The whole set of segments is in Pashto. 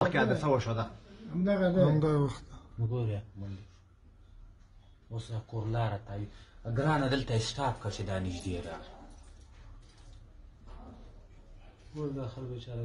مخکې حادثه وشوه ده همدغه وخت وګوره اوس کور لاره ته ګرانه دلته سټاپ کړه چې دا نږدې راغله ګور دا خلک بیچاره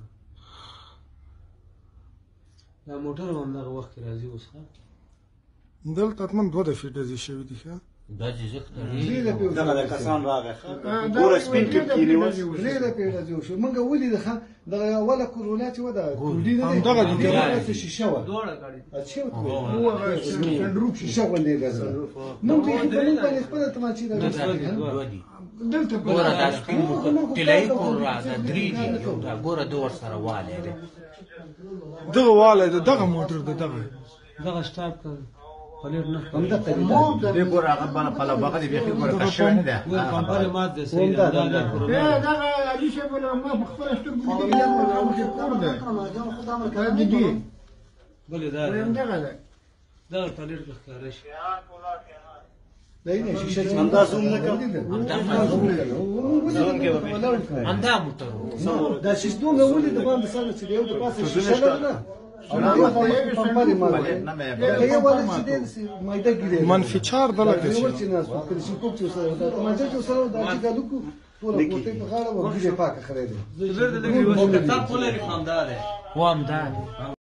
دا موټر هم همدغه وخت کې راځي اوس ښه دلته حتمن 2 دفعې ډزې شوي دي ښه دا جزیق دغه د کسان راغی ګوره سپین کې کښېني اوس درې دفعې ډزې وشوې موږ ولیده ښه دغه اوله کورونا چې وه د کوډي نه دی همدغه دي دغه شیشه وه اچھا سنډروپ شیشه غوندې ډزه موږ بیخي په موږ باندې خپله تماچې دلته ګوره دا سپین طلایي کور را دا درې دي یو دا ګوره ده ورسره والی دی دغه والی د دغه موټر د دغه سټاپ کړه پلیټ نه دې ګوره هغه باندې پله بغه دې بیخي ګوره کش شوی نه دی پمپر یې مات دی صحیح ده دغه علي صاحب ما په خپله سترګو لیدلی کور دی بلې دغه پلیټ به ښکاره شي همدا زوم نه کوم همدا موټر دا شیشتون مې ولید باندې سره چې یو د پاسه شیشه لرله پمپر یې مات یو ولې چې دی مایده ګیرې منفي 4 دله کې چې کوم چې سره دا ماجه چې سره دا چې ګالو ټول کوټه په غاړه ورګې پاکه خره دی زړه دې لګي وسه تا په لري خامدار و همدا